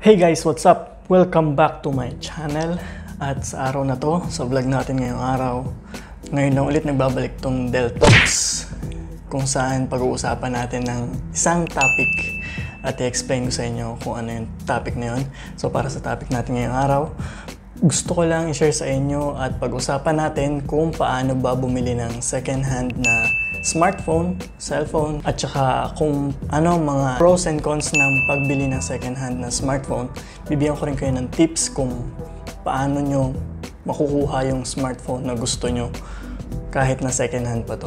Hey guys, what's up? Welcome back to my channel. At sa araw na to, sa vlog natin ngayong araw, ngayon na ulit nagbabalik tong Del Talks, kung saan pag-uusapan natin ng isang topic at i-explain ko sa inyo kung ano yung topic na yun. So para sa topic natin ngayong araw, gusto ko lang i-share sa inyo at pag-usapan natin kung paano ba bumili ng second-hand na smartphone, cellphone, at saka kung ano mga pros and cons ng pagbili ng second-hand na smartphone. Bibigyan ko rin kayo ng tips kung paano nyo makukuha yung smartphone na gusto nyo kahit na second-hand pa to.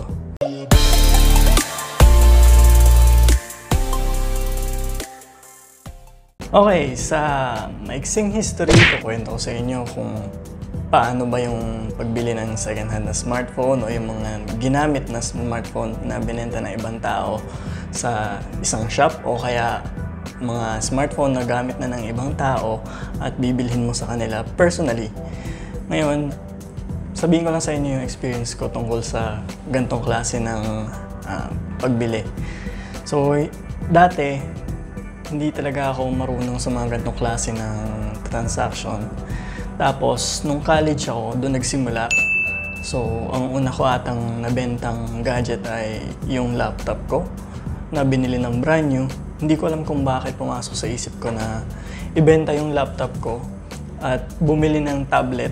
Okay, sa maiksing history, kukwento ko sa inyo kung paano ba yung pagbili ng second-hand na smartphone o yung mga ginamit na smartphone na binenta ng ibang tao sa isang shop o kaya mga smartphone na gamit na ng ibang tao at bibilhin mo sa kanila personally. Ngayon, sabihin ko lang sa inyo yung experience ko tungkol sa ganitong klase ng pagbili. So, dati, hindi talaga ako marunong sa mga ganitong klase ng transaction. Tapos, nung college ako, doon nagsimula. So, ang una ko atang nabentang gadget ay yung laptop ko na binili ng brand new. Hindi ko alam kung bakit pumasok sa isip ko na ibenta yung laptop ko at bumili ng tablet.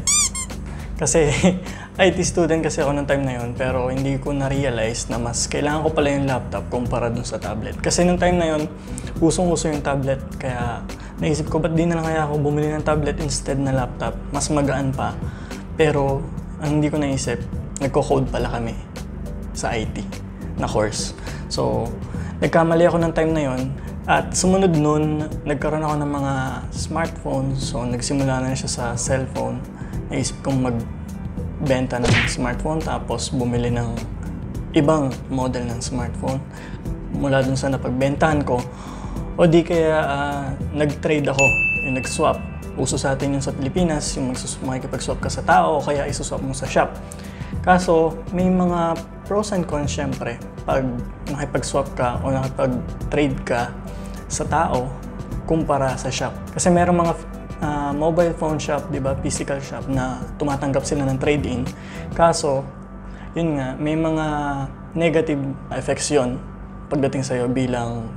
Kasi IT student kasi ako ng time na yun, pero hindi ko na-realize na mas kailangan ko pala yung laptop kumpara dun sa tablet. Kasi nung time na yun, usong-uso yung tablet, kaya naisip ko, ba't di na lang kaya ako bumili ng tablet instead na laptop? Mas magaan pa. Pero, ang hindi ko naisip, nagko-code pala kami sa IT na course. So, nagkamali ako ng time na yon. At sumunod nun, nagkaroon ako ng mga smartphone. So, nagsimula na siya sa cellphone. Naisip kong magbenta ng smartphone, tapos bumili ng ibang model ng smartphone. Mula dun sa napagbentahan ko, o di kaya nag-trade ako, yung nag-swap. Uso sa atin yung sa Pilipinas, yung makikipag-swap ka sa tao o kaya isuswap mo sa shop. Kaso, may mga pros and cons syempre pag nakipag-swap ka o nakipag-trade ka sa tao kumpara sa shop. Kasi mayroong mga mobile phone shop, di ba, physical shop na tumatanggap sila ng trade-in. Kaso, yun nga, may mga negative effects yun pagdating sa'yo bilang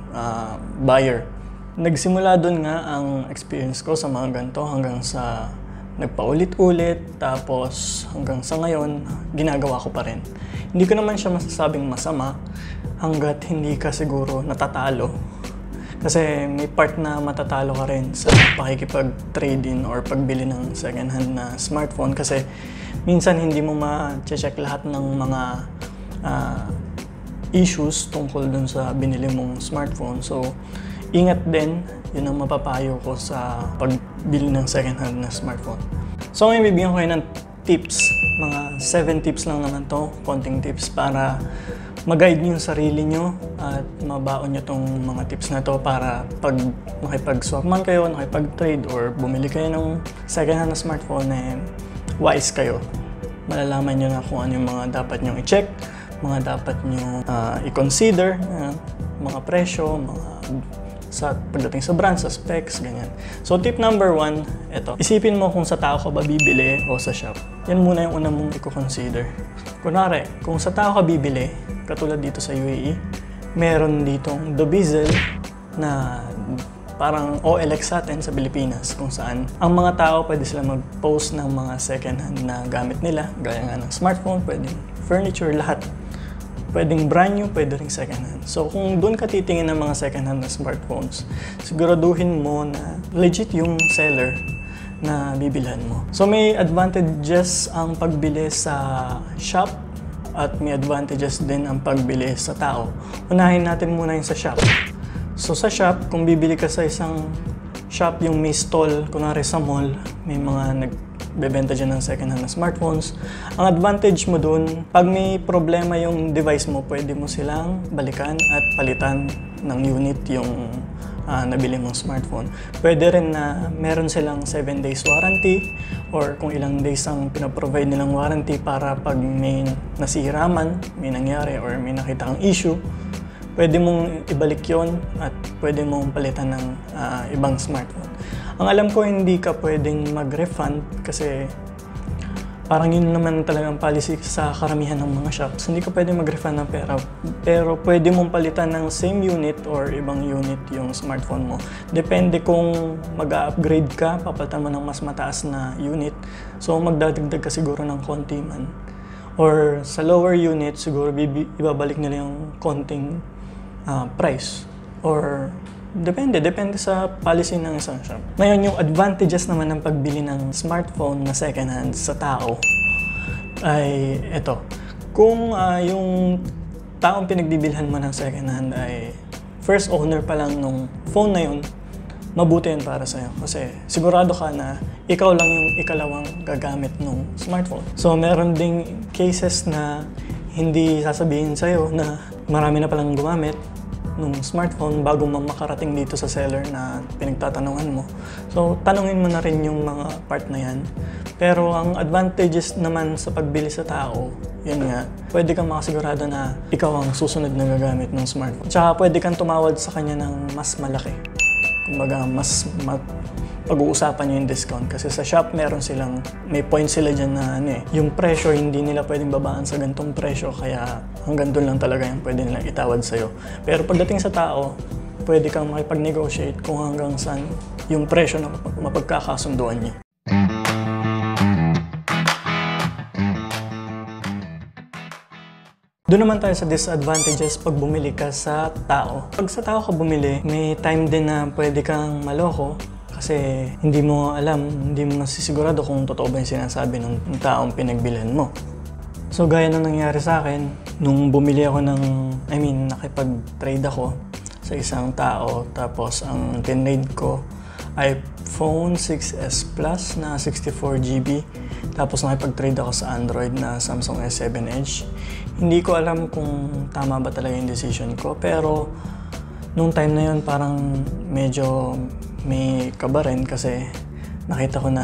buyer. Nagsimula doon nga ang experience ko sa mga ganito hanggang sa nagpaulit-ulit, tapos hanggang sa ngayon, ginagawa ko pa rin. Hindi ko naman siya masasabing masama hanggat hindi ka siguro natatalo. Kasi may part na matatalo ka rin sa pakikipag-trade-in or pagbili ng second-hand na smartphone kasi minsan hindi mo ma-check lahat ng mga issues tungkol dun sa binili mong smartphone. So, ingat din. Yun ang mapapayo ko sa pagbili ng second-hand na smartphone. So, ngayon bibigyan ko kayo ng tips. Mga 7 tips lang naman to. Konting tips para mag-guide nyo yung sarili nyo at mabaon nyo tong mga tips na to para pag nakipag-swap man kayo, nakipag-trade or bumili kayo ng second-hand na smartphone, wise kayo. Malalaman nyo na kung ano yung mga dapat nyo i-check, mga dapat nyo i-consider, mga presyo, sa pagdating sa brand, sa specs, ganyan. So tip number 1, ito. Isipin mo kung sa tao ka ba bibili o sa shop. Yan muna yung una mong i-consider. Kunwari, kung sa tao ka bibili, katulad dito sa UAE, meron ditong The Bezel na parang OLX sa atin sa Pilipinas, kung saan ang mga tao pwede sila mag-post ng mga second-hand na gamit nila, gaya nga ng smartphone, pwedeng furniture, lahat. Pwedeng brand new, pwede ring second-hand. So kung doon ka titingin ng mga second-hand na smartphones, siguraduhin mo na legit yung seller na bibilhan mo. So may advantages ang pagbili sa shop at may advantages din ang pagbili sa tao. Unahin natin muna yung sa shop. So sa shop, kung bibili ka sa isang shop, yung may stall, kunwari sa mall, may mga nagbebenta dyan ng second-hand na smartphones. Ang advantage mo dun, pag may problema yung device mo, pwede mo silang balikan at palitan ng unit yung nabili mong smartphone. Pwede rin na meron silang 7 days warranty or kung ilang days ang pinaprovide nilang warranty para pag may nasira man, may nangyari or may nakita kang issue, pwede mong ibalik yon at pwede mong palitan ng ibang smartphone. Ang alam ko, hindi ka pwedeng mag-refund kasi parang yun naman talagang policy sa karamihan ng mga shops. Hindi ka pwedeng mag-refund ng pera, pero pwede mong palitan ng same unit or ibang unit yung smartphone mo. Depende kung mag-upgrade ka, papalitan mo ng mas mataas na unit. So magdadagdag ka siguro ng konti man. Or sa lower unit, siguro ibabalik nila yung konting price. Or depende sa policy ng isang shop. Ngayon, yung advantages naman ng pagbili ng smartphone na second hand sa tao ay ito. Kung yung taong pinagbibilhan mo ng second hand ay first owner pa lang nung phone na yun, mabuti yun para sa'yo. Kasi sigurado ka na ikaw lang yung ikalawang gagamit ng smartphone. So meron ding cases na hindi sasabihin sa'yo na marami na palang gumamit nung smartphone bago makarating dito sa seller na pinagtatanungan mo. So, tanungin mo na rin yung mga part na yan. Pero ang advantages naman sa pagbili sa tao, yun nga, pwede kang makasigurado na ikaw ang susunod na gagamit ng smartphone. Tsaka pwede kang tumawad sa kanya ng mas malaki. Kumbaga, pag-uusapan nyo yung discount. Kasi sa shop, may point sila dyan na yung presyo, hindi nila pwedeng babaan sa gantong presyo, kaya hanggang doon lang talaga yung pwede nilang itawad sa'yo. Pero pagdating sa tao, pwede kang makipag-negotiate kung hanggang saan yung presyo na mapagkakasunduan nyo. Doon naman tayo sa disadvantages pag bumili ka sa tao. Pag sa tao ka bumili, may time din na pwede kang maloko. Kasi hindi mo alam, hindi mo nasisigurado kung totoo ba yung sinasabi ng taong pinagbilhan mo. So gaya na nangyari sa akin, nung bumili ako nakipag-trade ako sa isang tao, tapos ang tinrade ko ay iPhone 6s Plus na 64GB, tapos nakipag-trade ako sa Android na Samsung S7 Edge. Hindi ko alam kung tama ba talaga yung decision ko, pero nung time na yun parang medyo may kaba rin kasi nakita ko na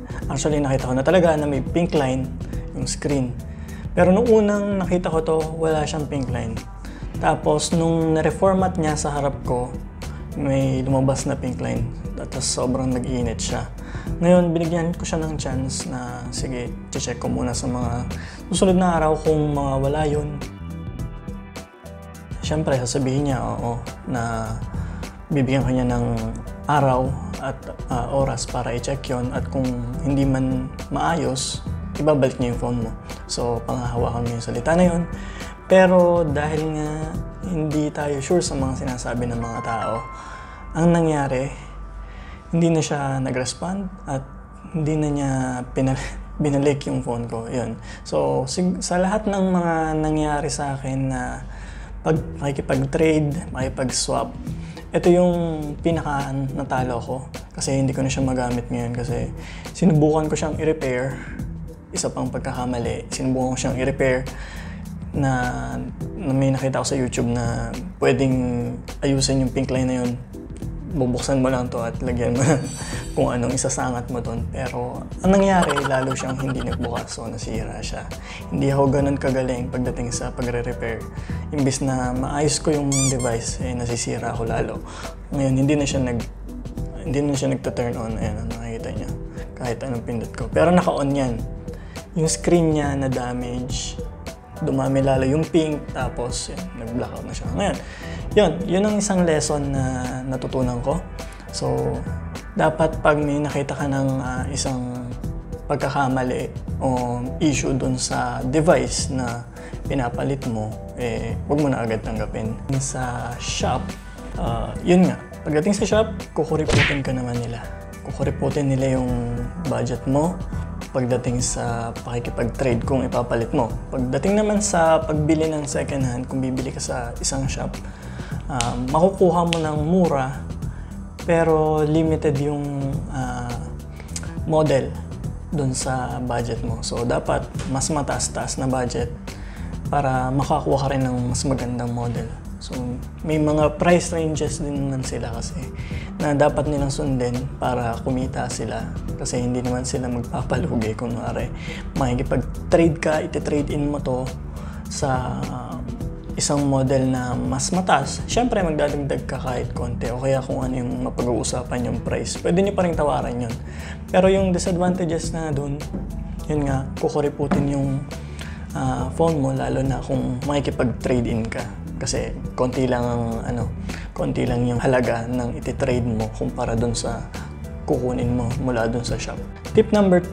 talaga na may pink line yung screen. Pero nung unang nakita ko to, wala siyang pink line. Tapos nung na-reformat niya sa harap ko, may lumabas na pink line. Tapos sobrang nag-iinit siya. Ngayon, binigyan ko siya ng chance na sige, check ko muna sa mga susunod na araw kung mawawala yun. Siyempre, sasabihin niya oo na bibigyan ko niya ng araw at oras para i-check yon, at kung hindi man maayos, ibabalik niya yung phone mo. So, panghahawakan mo yung salita na yun. Pero dahil nga hindi tayo sure sa mga sinasabi ng mga tao, ang nangyari, hindi na siya nag-respond at hindi na niya binalik yung phone ko. Yun. So, sa lahat ng mga nangyari sa akin na makikipag-trade, makikipag-swap, ito yung pinaka-natalo ko kasi hindi ko na siya magamit ngayon kasi sinubukan ko siyang i-repair. Isa pang pagkakamali, sinubukan ko siyang i-repair na may nakita ko sa YouTube na pwedeng ayusin yung pink line na yun. Bubuksan mo lang to at lagyan mo kung anong isasangat mo doon. Pero ang nangyari, lalo siyang hindi nagbukas, so nasira siya. Hindi ako ganun kagaling pagdating sa pagre-repair. Imbis na maayos ko yung device, nasisira ako lalo. Ngayon, hindi na siya nagta-turn on. Ayan, nakikita niya. Kahit anong pindot ko. Pero naka-on yan. Yung screen niya na damage, dumami lalo yung pink, tapos nag-blackout na siya. Ngayon, yun ang isang lesson na natutunan ko. So, dapat pag may nakita ka ng isang pagkakamali o issue dun sa device na pinapalit mo, huwag mo na agad tanggapin. Sa shop, yun nga, pagdating sa shop, kukuriputin ka naman nila. Kukuriputin nila yung budget mo pagdating sa pakikipag-trade kung ipapalit mo. Pagdating naman sa pagbili ng second hand, kung bibili ka sa isang shop, makukuha mo ng mura pero limited yung model dun sa budget mo. So dapat mas mataas-taas na budget para makakuha ka rin ng mas magandang model. So may mga price ranges din naman sila kasi na dapat nilang sundin para kumita sila. Kasi hindi naman sila magpapalugi. Kunwari, makikipag-trade ka, iti-trade in mo to sa isang model na mas mataas, syempre magdadagdag ka kahit konti o kaya kung ano yung mapag-uusapan yung price. Pwede nyo pa rin tawaran yun. Pero yung disadvantages na dun, yun nga, kukuriputin yung phone mo lalo na kung makikipag-trade-in ka. Kasi konti lang yung halaga ng iti-trade mo kumpara dun sa kukunin mo mula dun sa shop. Tip number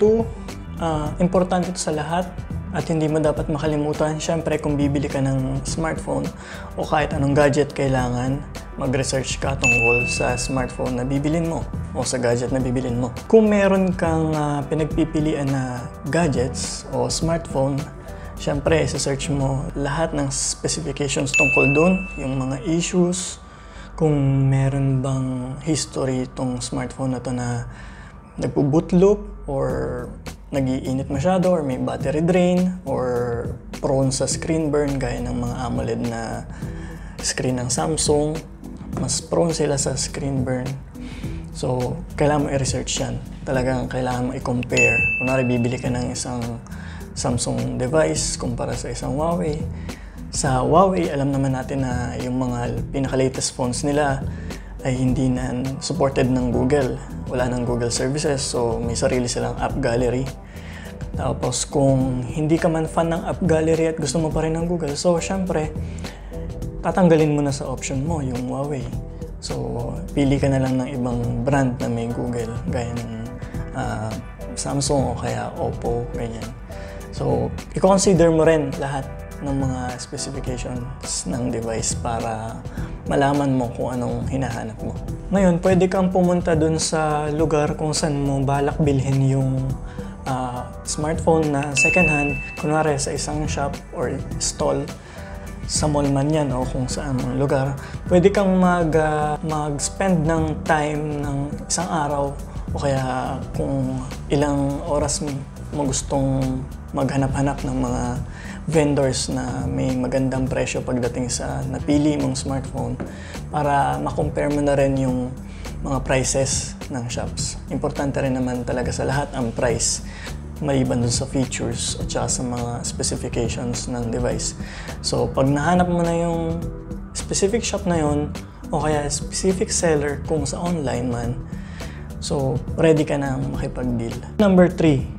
2, importante ito sa lahat at hindi mo dapat makalimutan. Syempre kung bibili ka ng smartphone o kahit anong gadget, kailangan mag-research ka tungkol sa smartphone na bibilin mo o sa gadget na bibilin mo. Kung meron kang pinagpipilian na gadgets o smartphone, syempre isa-search mo lahat ng specifications tungkol dun, yung mga issues, kung meron bang history itong smartphone na to na nagpo-boot loop or nag-iinit masyado or may battery drain or prone sa screen burn gaya ng mga AMOLED na screen ng Samsung. Mas prone sila sa screen burn. So, kailangan mo i-research yan. Talagang kailangan mo i-compare. Kunwari, bibili ka ng isang Samsung device kumpara sa isang Huawei. Sa Huawei, alam naman natin na yung mga pinaka-latest phones nila ay hindi na supported ng Google. Wala ng Google services, so may sarili silang app gallery. Tapos kung hindi ka man fan ng app gallery at gusto mo pa rin ng Google, so syempre, tatanggalin mo na sa option mo yung Huawei. So, pili ka na lang ng ibang brand na may Google, gaya ng Samsung o kaya Oppo, ganyan. So, i-consider mo rin lahat ng mga specifications ng device para malaman mo kung anong hinahanap mo. Ngayon, pwede kang pumunta dun sa lugar kung saan mo balak bilhin yung smartphone na second hand, kunwari sa isang shop or stall, sa mall man yan o kung saan lugar. Pwede kang mag-spend ng time ng isang araw o kaya kung ilang oras mo gustong maghanap-hanap ng mga vendors na may magandang presyo pagdating sa napili mong smartphone para ma-compare mo na rin yung mga prices ng shops. Importante rin naman talaga sa lahat ang price, maliban dun sa features at saka sa mga specifications ng device. So, pag nahanap mo na yung specific shop na yun o kaya specific seller kung sa online man, so ready ka na makipag-deal. Number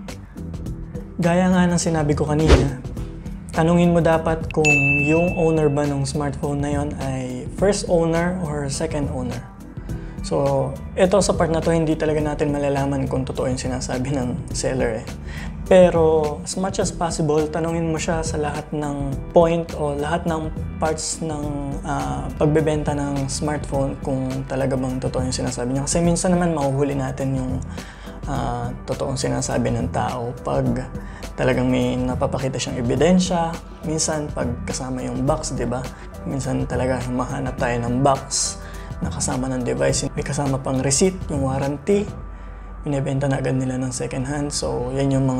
3, gaya nga ng sinabi ko kanina, tanungin mo dapat kung yung owner ba ng smartphone na yon ay first owner or second owner. So, ito sa part na to, hindi talaga natin malalaman kung totoo yung sinasabi ng seller eh. Pero, as much as possible, tanungin mo siya sa lahat ng point o lahat ng parts ng pagbebenta ng smartphone kung talaga bang totoo yung sinasabi niya. Kasi minsan naman mahuhuli natin yung totoong sinasabi ng tao pag talagang may napapakita siyang ebidensya. Minsan pag kasama yung box, di ba? Minsan talaga mahanap tayo ng box na kasama ng device. May kasama pang receipt, yung warranty. Binibenta na agad nila ng second hand. So yan yung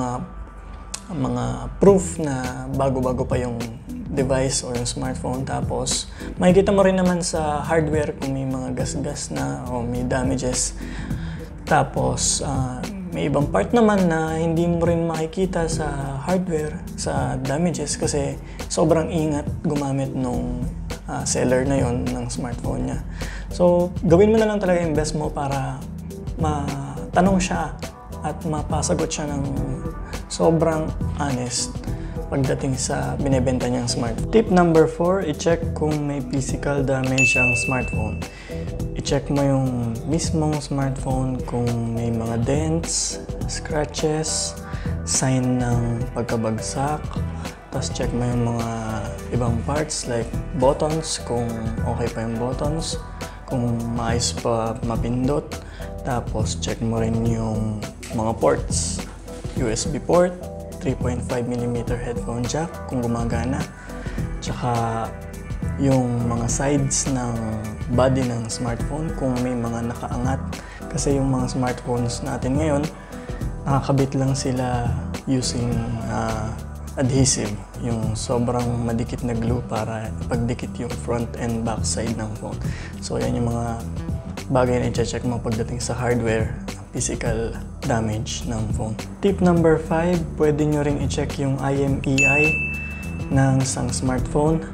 mga proof na bago-bago pa yung device o yung smartphone. Tapos makikita mo rin naman sa hardware kung may mga gas-gas na o may damages. Tapos, may ibang part naman na hindi mo rin makikita sa hardware, sa damages kasi sobrang ingat gumamit nung seller na yon ng smartphone niya. So, gawin mo na lang talaga yung best mo para matanong siya at mapasagot siya ng sobrang honest pagdating sa binibenta niyang smartphone. Tip number 4, i-check kung may physical damage ang smartphone. I-check mo yung mismong smartphone kung may mga dents, scratches, sign ng pagkabagsak. Tapos check mo yung mga ibang parts like buttons, kung okay pa yung buttons, kung maayos pa mapindot. Tapos check mo rin yung mga ports, USB port, 3.5mm headphone jack kung gumagana. Tsaka yung mga sides ng body ng smartphone kung may mga nakaangat. Kasi yung mga smartphones natin ngayon, nakakabit lang sila using adhesive, yung sobrang madikit na glue para pagdikit yung front and back side ng phone. So yan yung mga bagay na i-check mo pagdating sa hardware, physical damage ng phone. Tip number 5, pwede nyo ring i-check yung IMEI ng isang smartphone.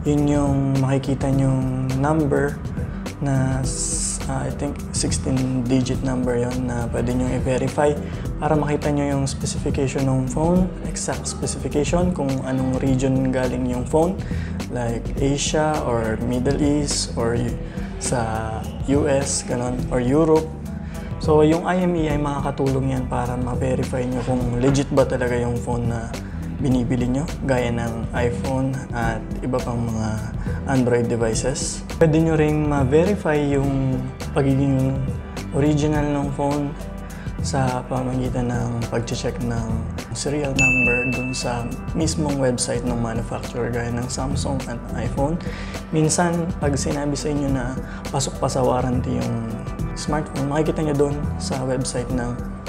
Yun yung makikita nyong number na I think 16-digit number yon na pwede nyo i-verify para makita nyo yung specification ng phone, exact specification kung anong region galing yung phone, like Asia or Middle East or sa US, ganon, or Europe. So yung IMEI makakatulong yan para ma-verify nyo kung legit ba talaga yung phone na binibili nyo, gaya ng iPhone at iba pang mga Android devices. Pwede nyo ring ma-verify yung pagiging original ng phone sa pamamagitan ng pag-check ng serial number dun sa mismong website ng manufacturer gaya ng Samsung at iPhone. Minsan, pag sinabi sa inyo na pasok pa sa warranty yung smartphone, makikita nyo dun sa website ng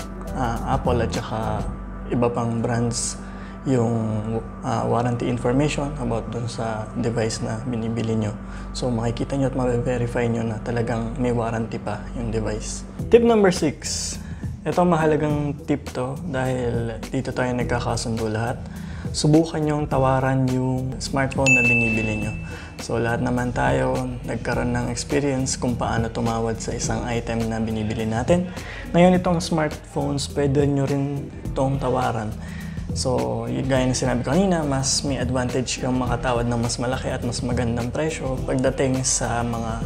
Apple at saka iba pang brands yung warranty information about dun sa device na binibili nyo. So makikita nyo at ma-verify nyo na talagang may warranty pa yung device. Tip number 6. Ito mahalagang tip to dahil dito tayo nagkakasundo lahat. Subukan nyong tawaran yung smartphone na binibili nyo. So lahat naman tayo nagkaroon ng experience kung paano tumawad sa isang item na binibili natin. Ngayon itong smartphones, pwede nyo rin itong tawaran. So, gaya na sinabi ko kanina, mas may advantage kang makatawad ng mas malaki at mas magandang presyo pagdating sa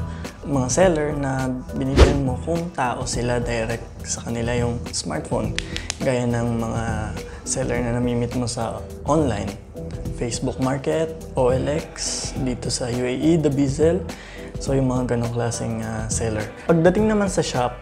mga seller na binibili mo kung tao sila direct sa kanila yung smartphone. Gaya ng mga seller na namimit mo sa online, Facebook Market, OLX, dito sa UAE, The Bizel. So, yung mga ganong klaseng seller. Pagdating naman sa shop,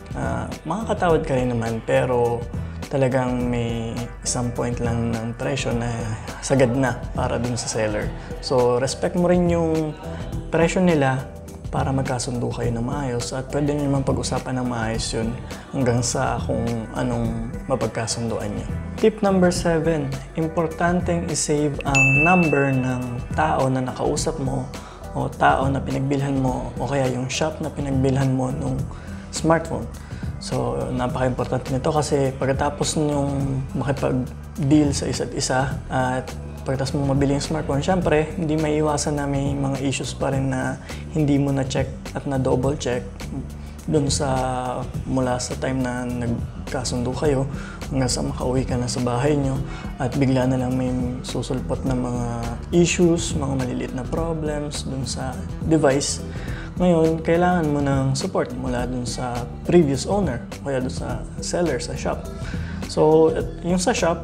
makakatawad ka rin naman pero talagang may isang point lang ng presyo na sagad na para dun sa seller. So, respect mo rin yung presyo nila para magkasundo kayo ng maayos at pwede nyo naman pag-usapan ng maayos yun hanggang sa kung anong mapagkasunduan nyo. Tip number 7, importanteng isave ang number ng tao na nakausap mo o tao na pinagbilhan mo o kaya yung shop na pinagbilhan mo ng smartphone. So, napaka-importante nito kasi pagkatapos nyong makipag-deal sa isa't isa at pagkatapos mo mabili yung smartphone, syempre, hindi maiiwasan na may mga issues pa rin na hindi mo na-check at na-double check dun sa mula sa time na nagkasundo kayo hanggang sa makauwi ka na sa bahay nyo at bigla na lang may susulpot na mga issues, mga maliliit na problems dun sa device. Ngayon, kailangan mo ng support mula dun sa previous owner o kaya dun sa seller sa shop. So, yung sa shop,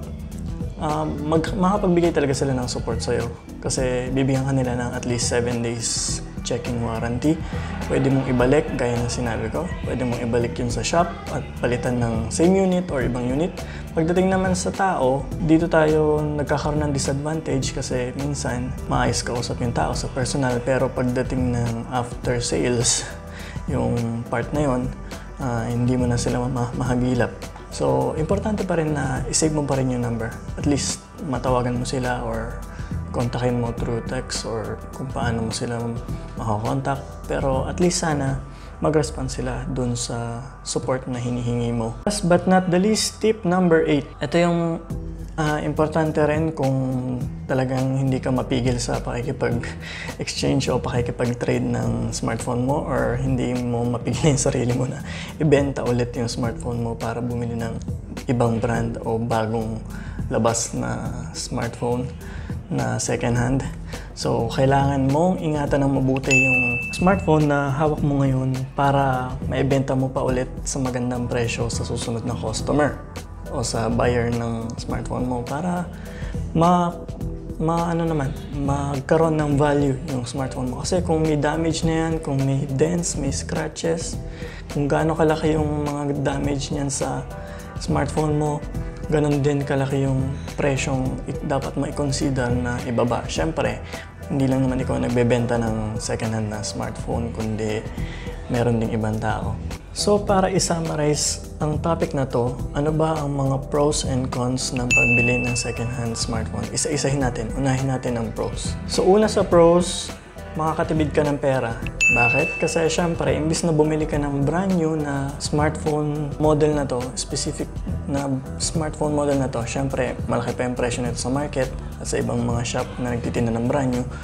makapagbigay talaga sila ng support sa'yo kasi bibigyan ka nila ng at least 7 days checking warranty. Pwede mong ibalik, gaya ng sinabi ko. Pwede mong ibalik yun sa shop at palitan ng same unit or ibang unit. Pagdating naman sa tao, dito tayo nagkakaroon ng disadvantage kasi minsan maayos kausap yung tao sa personal pero pagdating ng after sales, yung part na yun, hindi mo na sila mahagilap. So, importante pa rin na isave mo pa rin yung number. At least matawagan mo sila or kontakin mo through text or kung paano mo sila makakontakt. Pero at least sana mag-respond sila dun sa support na hinihingi mo. Last but not the least, tip number 8. Ito yung importante rin kung talagang hindi ka mapigil sa pakikipag-exchange o pakikipag-trade ng smartphone mo or hindi mo mapigil yung sarili mo na ibenta ulit yung smartphone mo para bumili ng ibang brand o bagong labas na smartphone na second hand. So, kailangan mong ingatan ng mabuti yung smartphone na hawak mo ngayon para maibenta mo pa ulit sa magandang presyo sa susunod na customer o sa buyer ng smartphone mo para magkaroon ng value yung smartphone mo. Kasi kung may damage na yan, kung may dents, may scratches, kung gaano kalaki yung mga damage niyan sa smartphone mo, ganun din kalaki yung presyong dapat ma-consider na ibaba. Siyempre, hindi lang naman ikaw nagbebenta ng second-hand na smartphone, kundi meron ding ibang tao. So, para i-summarize ang topic na to, ano ba ang mga pros and cons ng pagbili ng second-hand smartphone? Isa-isahin natin. Unahin natin ang pros. So, una sa pros, makakatipid ka ng pera. Bakit? Kasi syempre, imbis na bumili ka ng brand new na smartphone model na to, specific na smartphone model na to, syempre, malaki pa yung presyo nito sa market at sa ibang mga shop na nagtitinda ng brand new.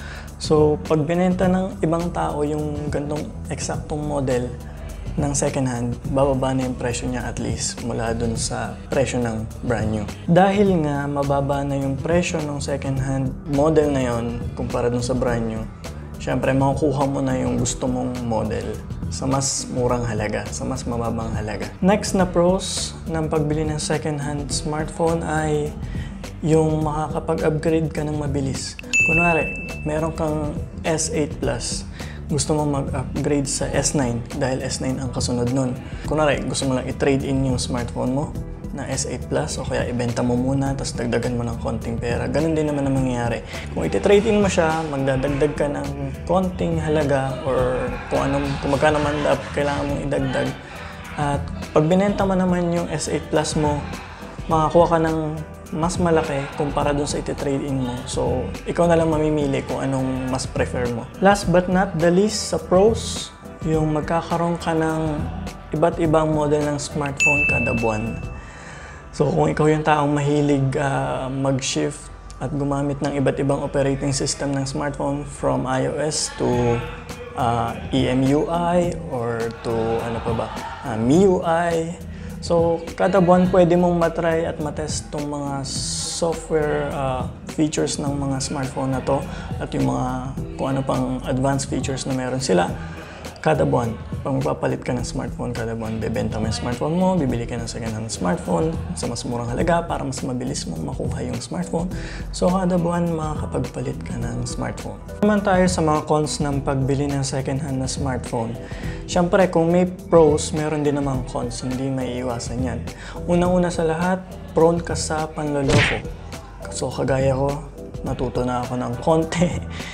So, pag binenta ng ibang tao yung gantong eksaktong model ng second hand, bababa na yung presyo niya at least mula dun sa presyo ng brand new. Dahil nga mababa na yung presyo ng second hand model na yon kumpara dun sa brand new, syempre makukuha mo na yung gusto mong model sa mas murang halaga, sa mas mababang halaga. Next na pros ng pagbili ng second hand smartphone ay yung makakapag-upgrade ka ng mabilis. Kunwari, meron kang S8 Plus, gusto mo mag-upgrade sa S9 dahil S9 ang kasunod nun. Kunwari, gusto mo lang i-trade in yung smartphone mo na S8 Plus o kaya ibenta mo muna tapos dagdagan mo ng konting pera. Ganun din naman ang mangyayari. Kung iti-trade in mo siya, magdadagdag ka ng konting halaga or kung magkano man kailangan mong idagdag. At pag binenta mo naman yung S8 Plus mo, makakuha ka ng mas malaki kumpara dun sa iti-trade in mo. So, ikaw na lang mamimili kung anong mas prefer mo. Last but not the least, sa pros, yung magkakaroon ka ng iba't ibang model ng smartphone kada buwan. So, kung ikaw yung taong mahilig mag-shift at gumamit ng iba't ibang operating system ng smartphone from iOS to EMUI or to MIUI. So, kada buwan pwede mong matry at matest itong mga software features ng mga smartphone na to at yung mga kung ano pang advanced features na meron sila kada buwan. Pag magpapalit ka ng smartphone kada buwan, bebenta mo yung smartphone mo, bibili ka ng second-hand smartphone sa mas murang halaga para mas mabilis mong makuha yung smartphone. So, kada buwan makakapagpalit ka ng smartphone. Naman tayo sa mga cons ng pagbili ng second-hand na smartphone. Siyempre, kung may pros, meron din namang cons, hindi may iwasan yan. Unang-una sa lahat, prone ka sa panloloko. So, kagaya ko, natuto na ako ng konti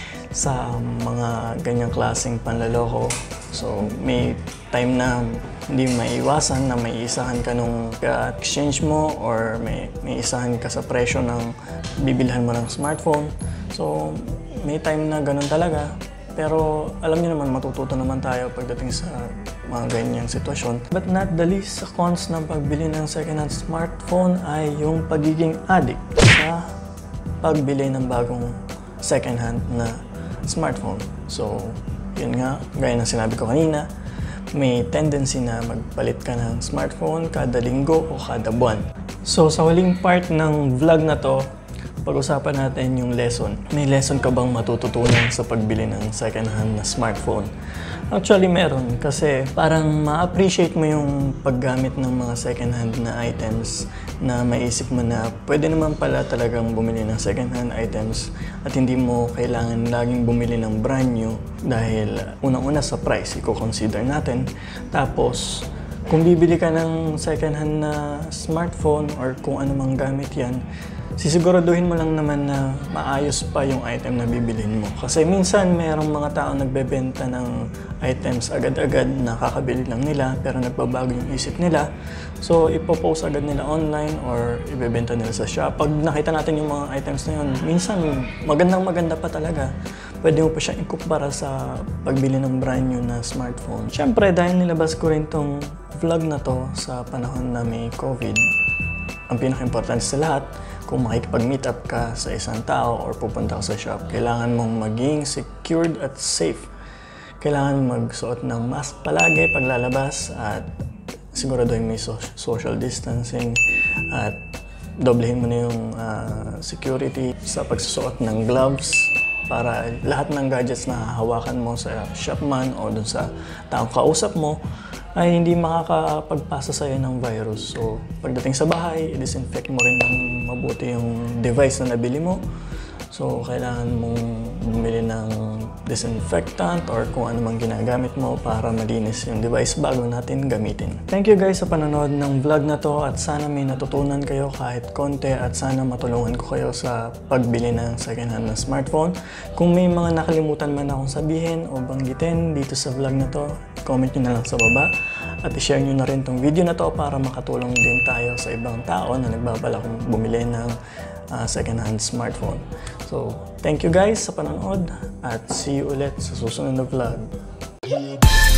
sa mga ganyang klaseng panloloko. So, may time na hindi maiiwasan na may isahan ka nung exchange mo or may isahan ka sa presyo ng bibilhan mo ng smartphone. So, may time na ganun talaga. Pero alam niyo naman, matututo naman tayo pagdating sa mga ganyang sitwasyon. But not the least sa cons ng pagbili ng second-hand smartphone ay yung pagiging addict sa pagbili ng bagong second-hand na smartphone. So, yun nga, gaya ng sinabi ko kanina, may tendency na magpalit ka ng smartphone kada linggo o kada buwan. So, sa huling part ng vlog na to, pag-usapan natin yung lesson. May lesson ka bang matututunan sa pagbili ng second-hand na smartphone? Actually, meron. Kasi parang ma-appreciate mo yung paggamit ng mga second-hand na items na maisip mo na pwede naman pala talagang bumili ng second-hand items at hindi mo kailangan laging bumili ng brand new dahil unang-una sa price, i-consider natin. Tapos, kung bibili ka ng second-hand na smartphone or kung anumang gamit yan, sisiguraduhin mo lang naman na maayos pa yung item na bibilhin mo. Kasi minsan mayroong mga tao nagbebenta ng items agad-agad na kakabili lang nila pero nagbabago yung isip nila. So, ipopost agad nila online or ibebenta nila sa shop. Pag nakita natin yung mga items na yun, minsan magandang-maganda pa talaga. Pwede mo pa siyang ikumpara sa pagbili ng brand new na smartphone. Siyempre, dahil nilabas ko rin tong vlog na to sa panahon na may COVID, ang pinaka-importante sa lahat, kung makikipag-meet up ka sa isang tao or pupunta ka sa shop, kailangan mong maging secured at safe. Kailangan magsuot ng mask palagi pag lalabas at siguraduhin may social distancing at doblehin mo na yung security sa pagsusuot ng gloves para lahat ng gadgets na hahawakan mo sa shop man o dun sa taong kausap mo ay hindi makakapagpasa sa'yo ng virus. So, pagdating sa bahay, i-disinfect mo rin ng mabuti yung device na nabili mo. So, kailangan mong bumili ng disinfectant or kung ano mang ginagamit mo para malinis yung device bago natin gamitin. Thank you guys sa panonood ng vlog na to at sana may natutunan kayo kahit konti at sana matulungan ko kayo sa pagbili ng second-hand na smartphone. Kung may mga nakalimutan man akong sabihin o banggitin dito sa vlog na to, comment nyo na lang sa baba at i-share nyo na rin tong video na to para makatulong din tayo sa ibang tao na nagbabalak bumili ng second-hand smartphone. So, thank you guys sa panonood at see you ulit sa susunod na vlog.